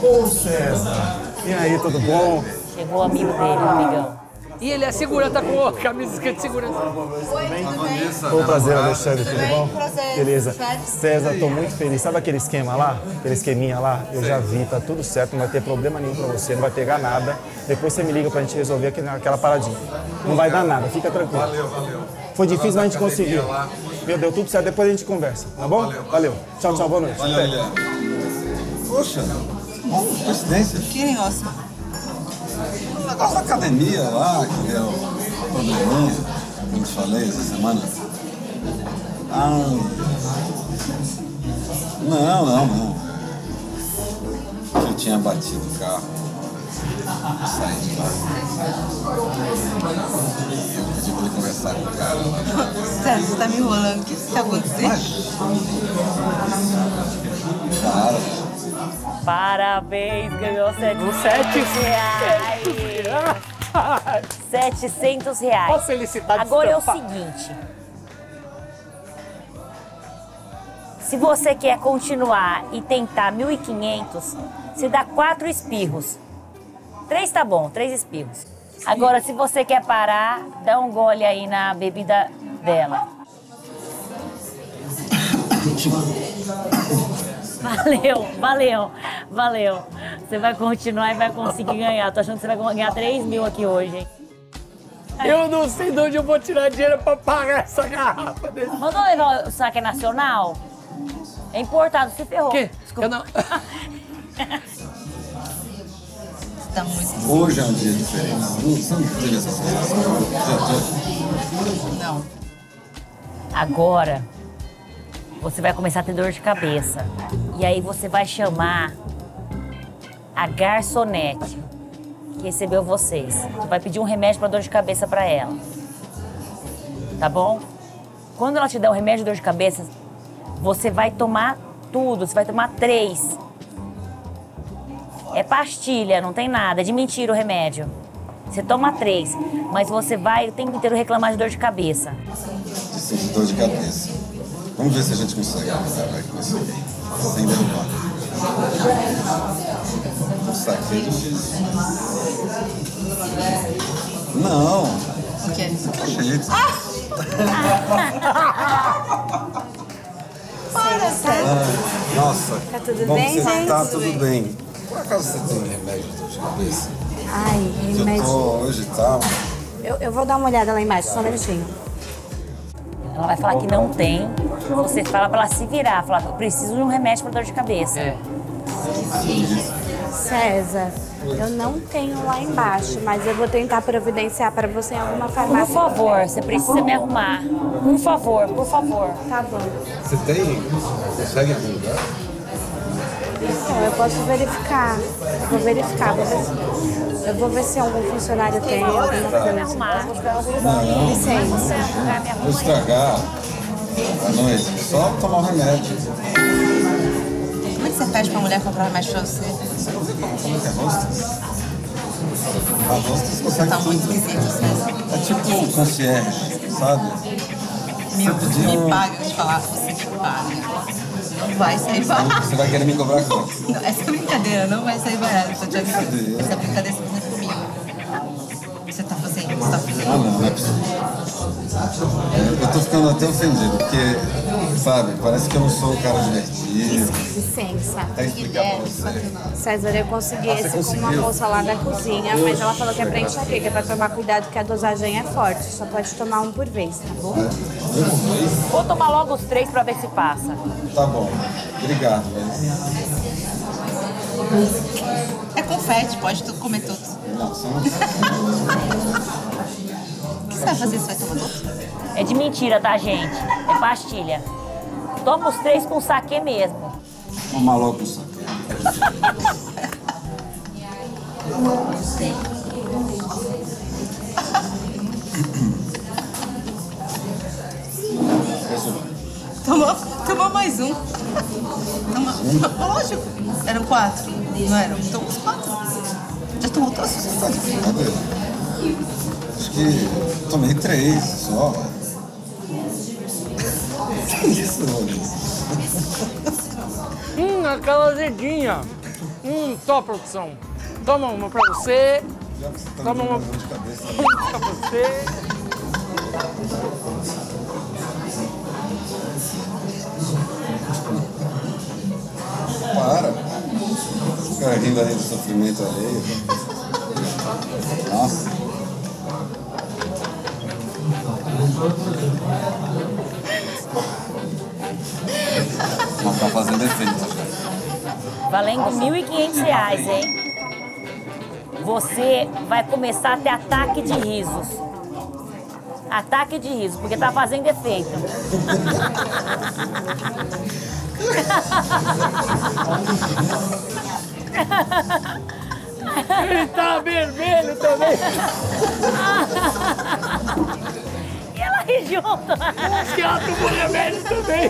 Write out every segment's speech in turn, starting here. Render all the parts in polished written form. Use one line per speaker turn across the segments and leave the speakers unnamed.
Ô, César. E aí, tudo bom?
Chegou o amigo dele, o amigão.
E ele é segurança, tá com a camisa escrita de segurança.
Oi, tudo bem?
Foi um prazer, Alexandre, tudo bom?
Prazer.
Beleza. César, tô muito feliz. Sabe aquele esquema lá? Aquele esqueminha lá? Eu já vi, tá tudo certo, não vai ter problema nenhum pra você, não vai pegar nada. Depois você me liga pra gente resolver aquela paradinha. Não vai dar nada, fica tranquilo.
Valeu.
Foi difícil, mas a gente conseguiu. Meu, deu tudo certo, depois a gente conversa, tá bom? Valeu. Tchau, boa noite.
Valeu. Poxa, coincidência.
Que negócio?
O negócio da academia lá, que deu probleminha, que eu te falei essa semana. Não. Que eu tinha batido o carro. Eu saí de lá. E eu pedi pra ele conversar com o cara lá.
Sério, você tá me enrolando. O que tá acontecendo?
Para.
Parabéns, ganhou 700 reais. 700 reais.
Ó, felicidade
Agora é o
estampada.
seguinte. Se você quer continuar e tentar 1.500, você dá 4 espirros. 3 tá bom, 3 espirros. Agora, se você quer parar, dá um gole aí na bebida dela. Valeu. Você vai continuar e vai conseguir ganhar. Tô achando que você vai ganhar 3 mil aqui hoje, hein?
Eu não sei de onde eu vou tirar dinheiro pra pagar essa garrafa desse.
Mandou levar o saque nacional? É importado, se ferrou.
Quê?
Desculpa.
Eu não...
Tá muito...
Hoje é um dia diferente. Você não teve essa sensação?
Não.
Agora, você vai começar a ter dor de cabeça. E aí você vai chamar a garçonete que recebeu vocês. Você vai pedir um remédio para dor de cabeça para ela. Tá bom? Quando ela te der o remédio de dor de cabeça, você vai tomar tudo. Você vai tomar 3. É pastilha, não tem nada. É de mentira o remédio. Você toma 3, mas você vai o tempo inteiro reclamar de dor de cabeça.
De dor de cabeça. Vamos ver se a gente consegue com isso sem derrubar. O saque é difícil. Não.
O quê?
Jeito.
Para, sério.
Nossa.
Tá tudo
bom
bem,
que você
gente?
tá tudo bem. Por acaso você tem remédio de dor de cabeça?
Ai,
Eu
remédio.
tô hoje e tal.
Eu vou dar uma olhada lá embaixo, só um minutinho.
Ela vai falar que não tem. Você fala pra ela se virar. Fala, eu preciso de um remédio pra dor de cabeça.
É.
César, eu não tenho lá embaixo, mas eu vou tentar providenciar para você em alguma
Por
farmácia.
favor, você precisa me arrumar. Por favor.
Tá bom.
Você tem? Consegue em algum lugar?
Então, eu posso verificar. Eu vou verificar. Eu vou ver se algum funcionário tem alguma
Me
coisa.
arrumar.
Licença.
Vou estragar à noite. Só tomar o remédio.
Como é que você pede pra mulher comprar remédio pra você?
Você não vê como que é hostess? A hostess consegue
Tá muito
tudo.
esquisito, César.
É tipo um concierge, sabe?
Me paga de falar, você me paga. Não vai sair barato.
Você vai querer me cobrar quanto?
Não, essa brincadeira não vai sair barato. Eu tô te avisando.
Brincadeira.
Essa brincadeira você faz comigo. Você tá fazendo, você tá fazendo.
Ah, não é possível. Eu tô ficando até ofendido, porque, sabe, parece que eu não sou um cara divertido.
Licença.
Até explicar pra você.
César, eu consegui
Ah, você
esse com uma
conseguiu?
moça lá da cozinha, mas ela falou que é pra enxaqueca, é pra tomar cuidado que a dosagem é forte. Só pode tomar um por vez, tá bom?
Vou tomar logo os 3 pra ver se passa.
Tá bom, obrigado.
É confete, pode tudo comer tudo.
Não, só
O que você vai fazer? Você vai tomar tudo?
É de mentira, tá, gente? É pastilha. Toma os 3 com saquê mesmo.
uma logo o saco.
Tomou mais um. Lógico. Eram 4, não eram? Então os 4. Já tomou todos?
Tá de brincadeira. Acho que tomei 3 só. Que isso, Maurício?
Aquela azedinha. Top opção. Toma uma pra você. Toma uma
de cabeça.
pra você.
Para. O cara rindo aí do sofrimento alheio. Nossa. Mas tá fazendo efeito.
Valendo R$ 1.500, hein? Você vai começar a ter ataque de risos. Ataque de riso, porque tá fazendo efeito.
Ele tá vermelho também.
E ela ri junto.
Que ela tomou remédio também.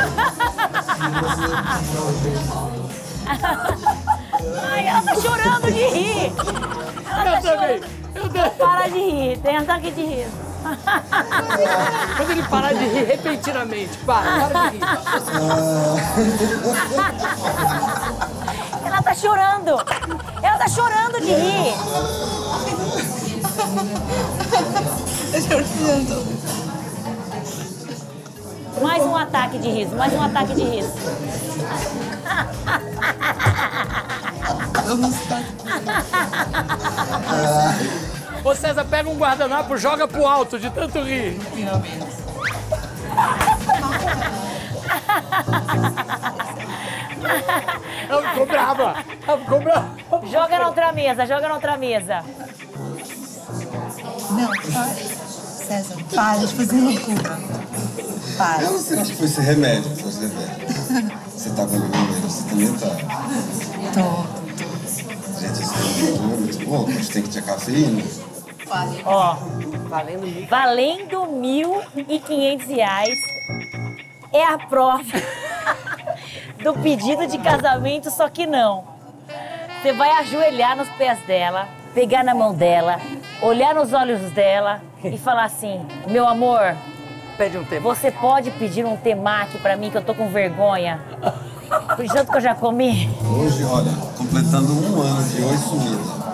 Ai, ela tá chorando de rir. Ela
Eu
tá
também.
chorando. Para de rir, tem ataque de riso.
Quando ele parar de rir repentinamente, para de rir.
Ela tá chorando. Ela tá chorando de rir. Mais um ataque de riso, mais um ataque de riso.
Ô César, pega um guardanapo, joga pro alto de tanto rir. Ela ficou brava. Ela ficou brava.
Joga na outra mesa, joga na outra mesa.
Não, para. César, para de fazer loucura. Para.
Eu não sei, acho que foi esse remédio que você bebe. Você tá com remédio, você também tá.
Tô.
Gente, esse remédio é muito bom, a gente tem que ter cafeína.
Ó,
Valendo
valendo R$ 1.500 é a prova do pedido de casamento, só que não. Você vai ajoelhar nos pés dela, pegar na mão dela, olhar nos olhos dela e falar assim: meu amor,
Pede um tempo.
você pode pedir um temaki pra mim que eu tô com vergonha? Por tanto que eu já comi.
Hoje, olha, completando 1 ano de Oi Sumida.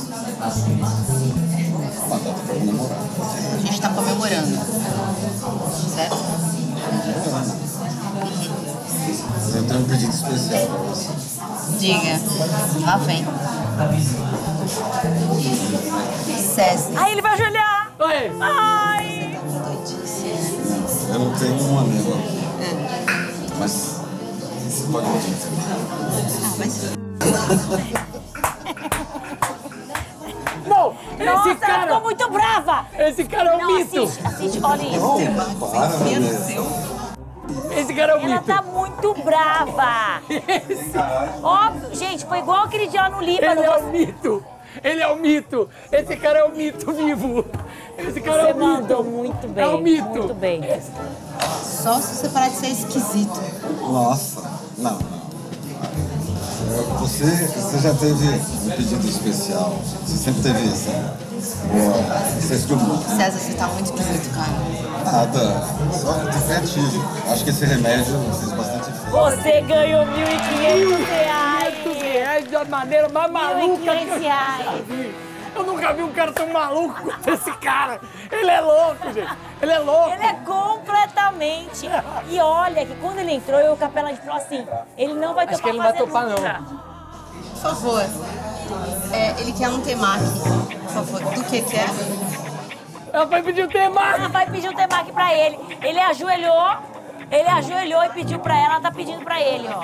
Uma data pra comemorar.
A gente tá comemorando. Certo?
Eu tenho um pedido especial pra você.
Diga. Lá vem. César.
Aí ele vai ajoelhar.
Oi.
Ai!
Eu não tenho um anel aqui. Mas você pode pedir também.
Ah, mas...
Não,
Nossa,
esse
ela
cara...
ficou muito brava.
Esse cara é um
Não,
mito.
assiste, olha isso.
Para, Vanessa.
Esse cara é um
Ela
mito.
tá muito brava. Óbvio, gente, foi igual aquele dia lá no Líbano.
Ele é um mito. Ele é um mito. Esse cara é um mito vivo. Esse cara
Você
é um mito.
mandou muito bem.
É um mito.
Muito bem.
Só se você parar de ser esquisito.
Nossa, não. Você já teve um pedido especial? Você sempre teve isso? Senso de humor.
César, você tá muito esquisito, cara.
Nada, só tô criativo. Acho que esse remédio fez bastante efeito.
Você ganhou R$ 1.500.
É da maneira mais maluca que eu
R$ 1.500.
Eu nunca vi um cara tão maluco quanto esse cara. Ele é louco, gente. Ele é louco.
Ele é completamente. E olha que quando ele entrou, eu, o Capela, falou assim: ele não vai topar.
Acho que ele não vai
fazer
topar,
nunca.
Por favor. Ele quer um temaki. Por favor. Do que é?
Ela vai pedir o temaki.
Ela vai pedir um temaki pra ele. Ele ajoelhou e pediu pra ela, ela tá pedindo pra ele, ó.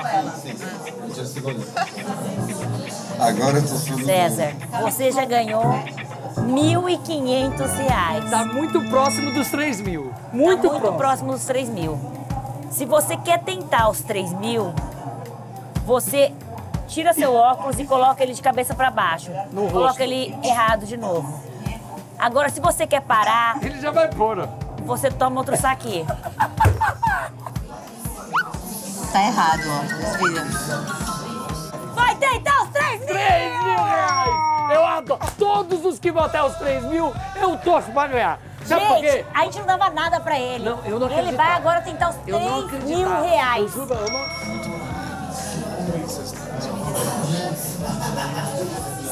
Agora eu tô sendo...
César, você já ganhou R$ 1.500.
Tá muito próximo dos 3 mil.
Tá
Muito
muito
próximo.
próximo dos 3 mil. Se você quer tentar os 3 mil, você tira seu óculos e coloca ele de cabeça pra baixo.
No
Coloca
rosto.
ele errado de novo. Agora, se você quer parar,
Ele já vai pôr, ó.
você toma outro saque.
Tá errado, ó. Vira.
Vai tentar os 3 mil!
3 mil reais! Eu adoro. Todos os que vão até os 3 mil, eu torço pra ganhar. Sabe por quê?
Gente, a gente não dava nada pra ele.
Não, eu não
Ele
acreditava.
vai agora tentar os
Eu não
3
acreditava.
mil reais.
Eu juro, eu não...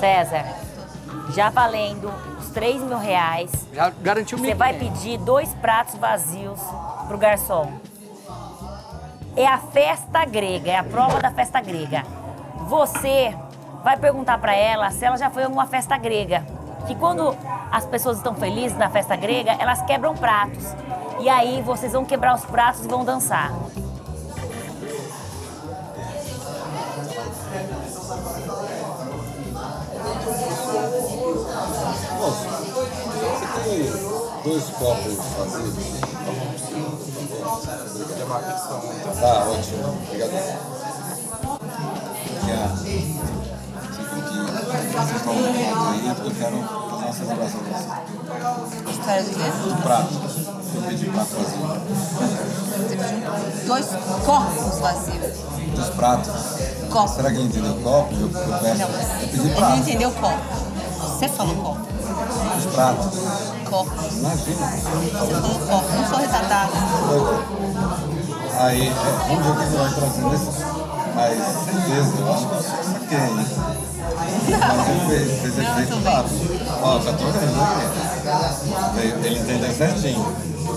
César, já valendo os R$3.000,
Já garantiu
você vai pedir 2 pratos vazios pro garçom. É a festa grega, é a prova da festa grega. Você vai perguntar pra ela se ela já foi em alguma festa grega. Que quando as pessoas estão felizes na festa grega, elas quebram pratos. E aí vocês vão quebrar os pratos e vão dançar.
Moço, você tem 2 copos vazios? Tá, ótimo. Obrigado. Vocês estão aí porque eu quero fazer uma celebração com você.
História do quê?
Do prato. Eu pedi prato vazio.
2 copos vazios.
Dos pratos.
Copo.
Será que ele entendeu copo? Eu peço.
Não,
Eu pedi
ele
prato.
não entendeu copo. Você falou copo.
Os pratos.
Copo.
Imagina.
Você falou copo. Não sou retardada.
Aí, vamos ver o que você vai trazer nesse. Mas, certeza, eu acho que eu saquei ainda. Mas ele fez efeito rápido. Ó, já tô vendo aqui. Ele entendeu certinho.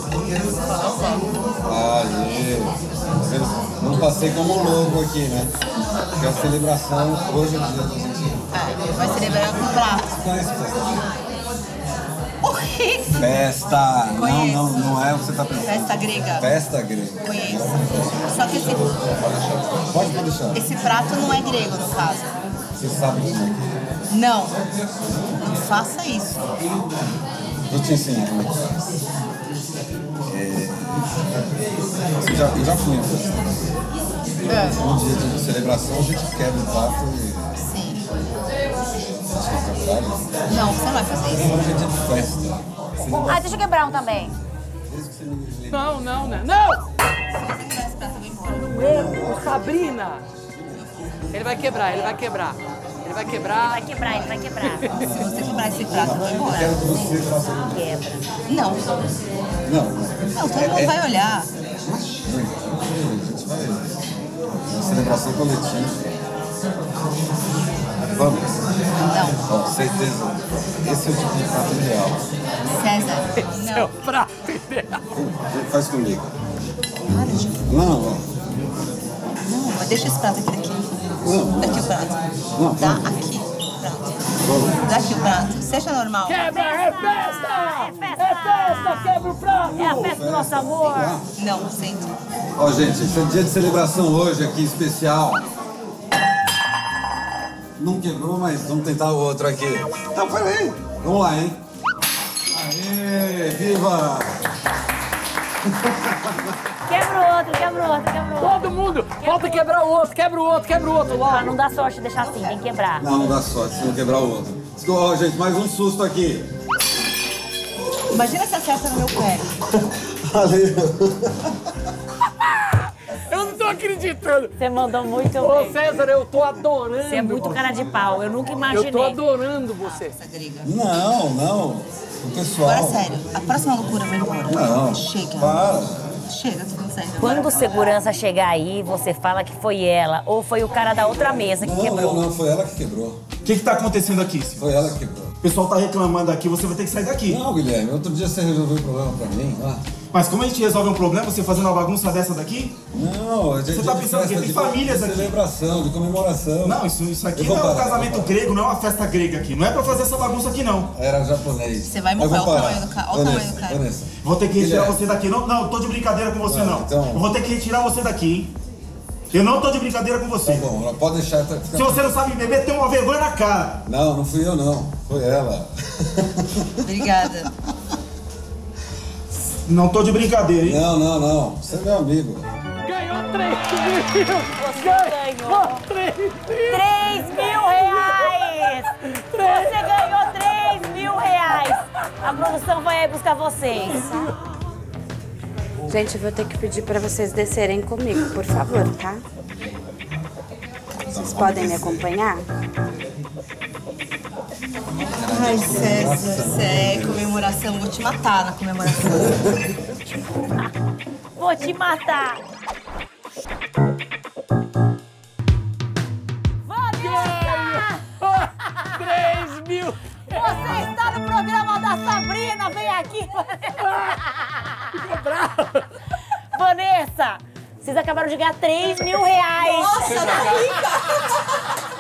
Aí, tá vendo? Não passei como logo aqui, né? Porque a celebração hoje é o dia da gente.
Vai celebrar com prato.
Conhece festa?
Horrível.
Festa!
Conheço.
Não é o que você tá pensando.
Festa grega.
Festa grega.
Conheço. Só que
Pode deixar.
esse prato não é grego, no caso.
Você sabe como é que é.
Não. Não faça isso.
Vou te ensinar como é que faz. Eu já fui em festa. Um dia de celebração a gente quebra o prato e.
Sim.
Acho que é o contrário.
Não, você não vai fazer isso.
Um dia de festa.
Ah, deixa eu quebrar um também.
Não! Nego, Sabrina! Ele vai quebrar.
Ele vai quebrar.
Se você quebrar esse prato, eu vou
Eu
embora.
quero que você faça.
Quebra.
Não.
Não,
Todo mundo vai olhar.
a gente vai. Uma celebração coletiva. Vamos.
Não.
Ó, certeza. Esse é o tipo de prato ideal.
César.
Seu
Não.
prato ideal.
Faz comigo.
Para de...
Não,
Não, mas deixa esse prato aqui daqui.
Não.
Daqui o prato.
Não,
Dá
não.
aqui o prato. Dá aqui o prato. Seja normal.
Quebra, é festa! É festa, quebra o prato!
É a festa do nosso amor.
Não, senta.
Ó, gente, esse é dia de celebração hoje aqui, especial. Não quebrou, mas vamos tentar o outro aqui. Não, peraí. Vamos lá, hein? Aê, viva!
Quebra o outro.
Todo mundo! Volta a quebrar o outro, quebra o outro
Ah,
logo!
não dá sorte deixar assim, tem que quebrar.
Não dá sorte se não quebrar o outro. Ó, gente, mais um susto aqui.
Imagina se acerta no meu pé.
Valeu.
Eu não tô acreditando!
Você mandou muito
Ô
bem.
César, eu tô adorando!
Você é muito cara de pau, eu nunca imaginei.
Eu tô adorando você!
Essa grega.
Não. O pessoal.
Agora, sério. A próxima loucura vai embora.
Não.
Chega.
Para.
Chega, tudo certo.
Quando o segurança chegar aí, você fala que foi ela ou foi o cara da outra mesa que quebrou.
Não, foi ela que quebrou.
O que tá acontecendo aqui, senhor?
Foi ela que quebrou.
O pessoal tá reclamando aqui, você vai ter que sair daqui.
Não, Guilherme, outro dia você resolveu o problema pra mim. Ah.
Mas como a gente resolve um problema, você fazendo uma bagunça dessa daqui?
Não, a gente
Você tá pensando o quê? Tem famílias aqui.
De celebração, de comemoração.
Não, isso aqui
Eu vou
não é um
parar.
casamento grego, não é uma festa grega aqui. Não é pra fazer essa bagunça aqui, não.
Era japonês.
Você vai
Eu
morrer,
vou
olha o
parar.
tamanho do cara, olha o tamanho do cara.
Vanessa.
Vou ter que retirar
Guilherme.
você daqui. Não, tô de brincadeira com você, não.
Então-
Eu vou ter que retirar você daqui, hein? Eu não tô de brincadeira com você.
Tá bom, pode deixar.
Se você não sabe beber, tem uma vergonha na cara.
Não fui eu não. Foi ela.
Obrigada.
Não tô de brincadeira, hein?
Não. Você é meu amigo.
Ganhou 3 mil!
ganhou
3 mil!
R$3.000! Você ganhou R$3.000! A produção vai aí buscar vocês.
Gente, eu vou ter que pedir pra vocês descerem comigo, por favor, tá? Vocês podem me acompanhar?
Ai, César, você é comemoração. Vou te matar na comemoração.
Vou te matar! Vanessa! Lorena, vem aqui.
Ficou bravo.
Vanessa, vocês acabaram de ganhar R$3.000.
Nossa, tá rica!